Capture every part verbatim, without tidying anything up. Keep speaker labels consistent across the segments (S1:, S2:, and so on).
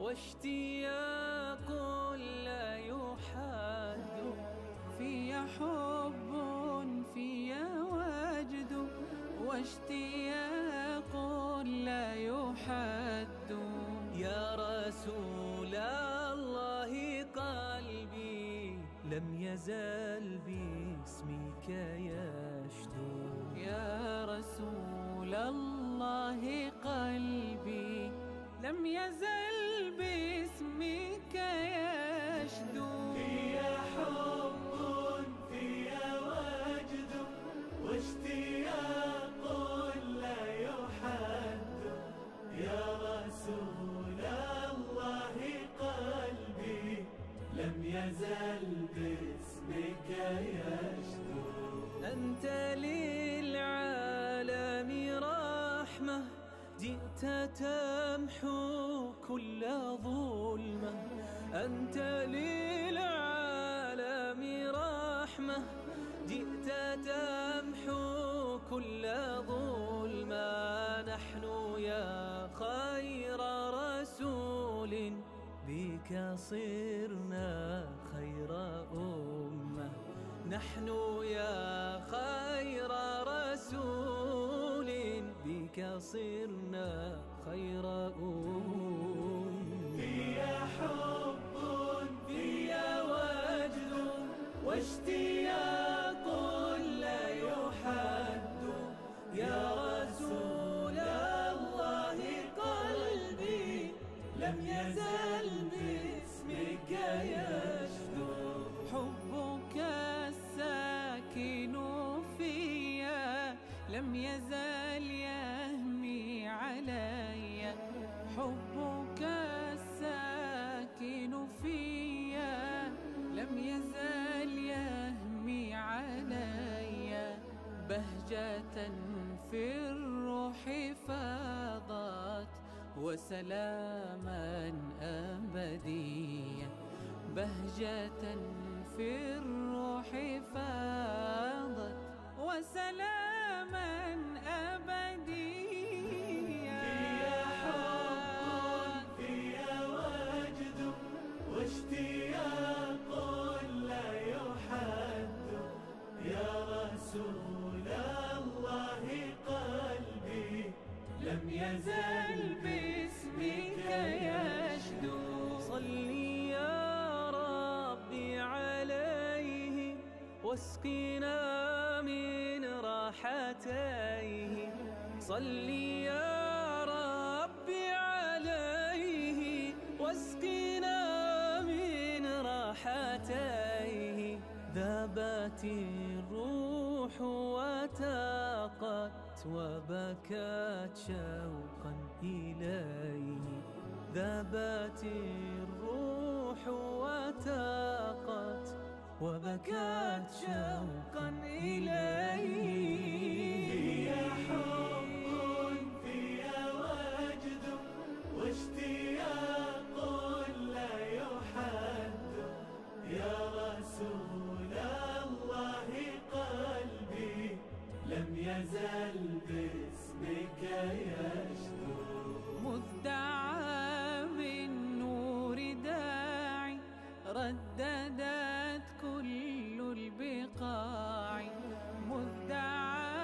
S1: واشتياق لا يحد، في حب في وجد، واشتياق لا يحد. يا رسول الله قلبي لم يزل باسمك يشدو. يا رسول الله قلبي لم يزل باسمك يشدو.
S2: في حب في وجد، واشتياق لا يحد. يا رسول الله قلبي لم يزل باسمك يشدو.
S1: أنت للعالم رحمة، جئت تمحو كل ظلمة. أنت للعالم رحمة، جئت تمحو كل ظلمة. نحن يا خير رسول بك صرنا خير أمة. نحن يا خير رسول بك صرنا خير أمة.
S2: في حب في وجد، واشتياق لا يحد. يا رسول الله قلبي لم يزل باسمك يشدو.
S1: حبك الساكن فيا لم يزل يهمي علي. حبك الساكن فيا لم يزل يهمي علي. بهجة في الروح فاضت، وسلاما أبديا. بهجة في الروح فاضت، وسلاما أبديا.
S2: في حب في وجد، واشتياق لا يحد. يا رسول الله قلبي لم يزل باسمك يشدو.
S1: صلي يا ربي عليه، واسقنا من راحتيه. صلي يا ربي عليه، واسقنا من راحتيه. ذابت الروح وتاقت، وبكت شوقا إليه. ذابت الروح وتاقت، وبكت شوقا إليه.
S2: في حب في وجد، واشتياق لا يحد. يا رسول الله قلبي لم يزل باسمك يشدو.
S1: مذ دعا بالنور داعي، رددت كل البقاع. مذ دعا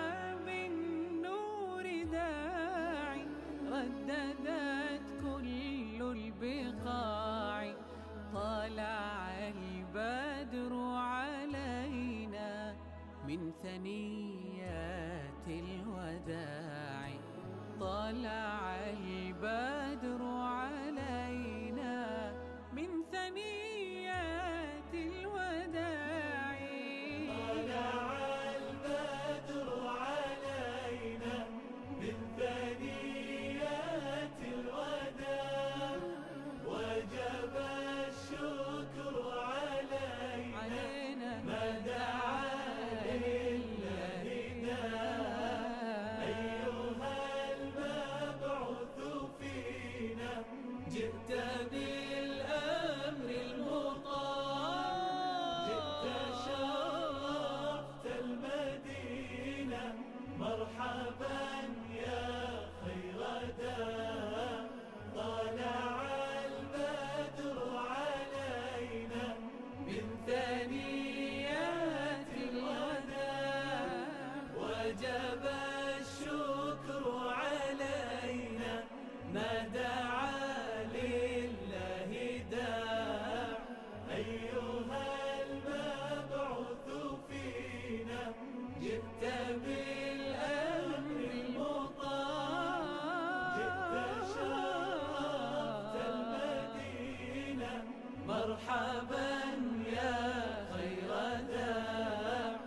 S2: مرحبا يا خير داع.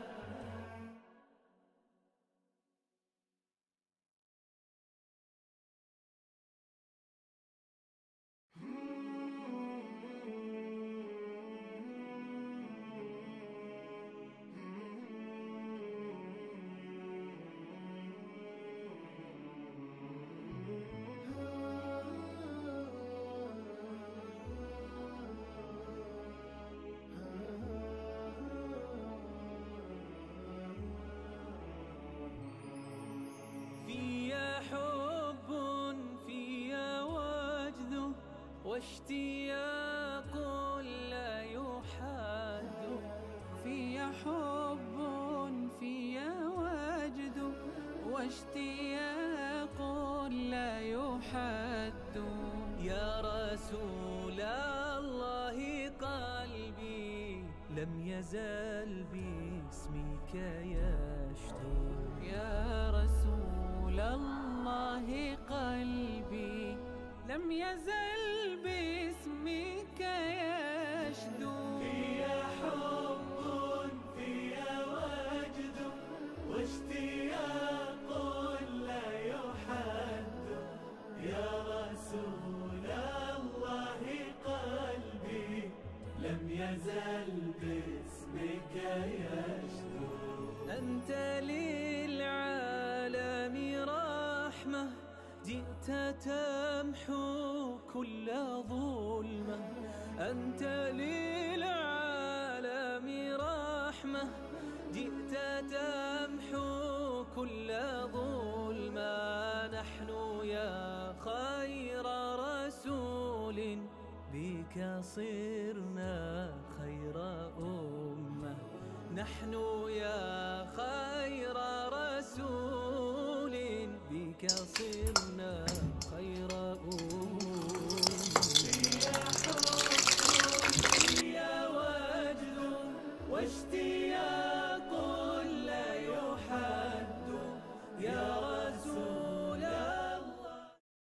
S1: واشتياق لا يحد، في حب في وجد واشتياق لا يحد. يا رسول الله قلبي لم يزل باسمك يشدو. يا رسول الله قلبي لم يزل باسمك يشدو.
S2: فيا حب فيا وجد واشتياق لا يحد. يا رسول الله قلبي لم يزل باسمك يشدو.
S1: أنت للعالم رحمة جئت تمحو كل ظلمة. أنت للعالم رحمة جئت تمحو كل ظلمة. نحن يا خير رسول بك صرنا خير أمة. نحن يا خير رسول بك صرنا خير أمة.